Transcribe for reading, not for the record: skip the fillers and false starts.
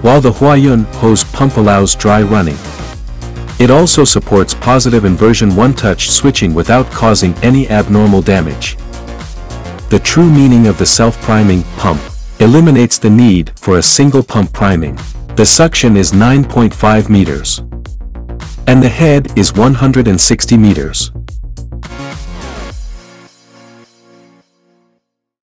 while the Huayun hose pump allows dry running. It also supports positive inversion one-touch switching without causing any abnormal damage. The true meaning of the self-priming pump eliminates the need for a single pump priming. The suction is 9.5 meters. And the head is 160 meters.